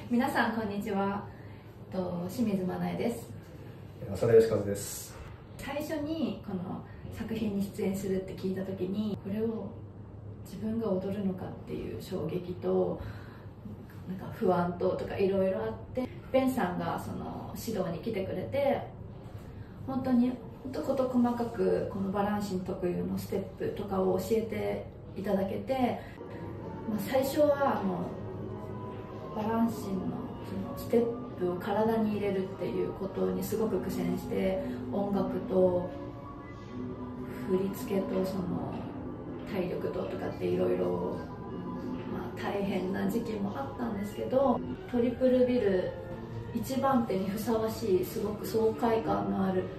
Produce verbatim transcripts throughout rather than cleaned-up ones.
皆さんこんにちは。と清水真奈です。 浅田義和です。 最初にこの作品に出演するって聞いた時に、これを自分が踊るのかっていう衝撃となんか不安ととかいろいろあって、ベンさんがその指導に来てくれて、本当に本当事細かくこのバランシン特有のステップとかを教えていただけて、まあ、最初はあのバランシンのそのステップを体に入れるっていうことにすごく苦戦して、音楽と振り付けとその体力ととかっていろいろ大変な時期もあったんですけど、トリプルビル一番手にふさわしいすごく爽快感のある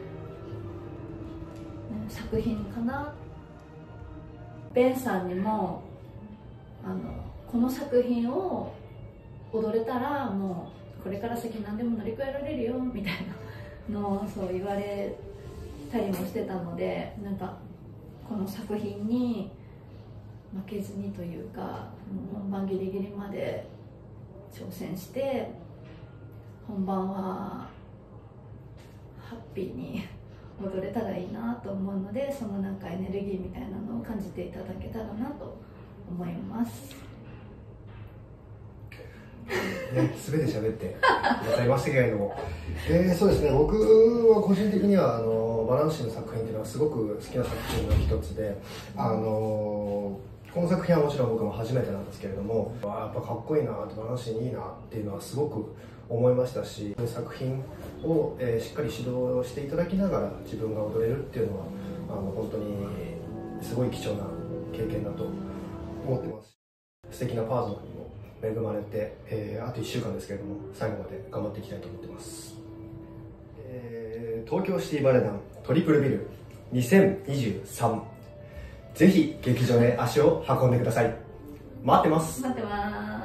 作品かな。ベンさんにもあのこの作品を踊れたらもうこれから先何でも乗り越えられるよみたいなのをそう言われたりもしてたので、なんかこの作品に負けずにというか、もう本番ギリギリまで挑戦して本番はハッピーに踊れたらいいなと思うので、そのなんかエネルギーみたいなのを感じていただけたらなと思います。 ね、全て喋ってございましたけれども、えー、そうですね、僕は個人的にはあのバランシンの作品っていうのはすごく好きな作品の一つで、あのこの作品はもちろん僕も初めてなんですけれども、やっぱかっこいいな、バランシンいいなっていうのはすごく思いましたし、作品を、えー、しっかり指導していただきながら自分が踊れるっていうのはあの本当にすごい貴重な経験だと思ってます。素敵なパートナーにも恵まれて、えー、あといっしゅうかんですけれども最後まで頑張っていきたいと思ってます。えー、東京シティバレエ団トリプルビルにせんにじゅうさん、ぜひ劇場へ足を運んでください。待ってます。 待ってます。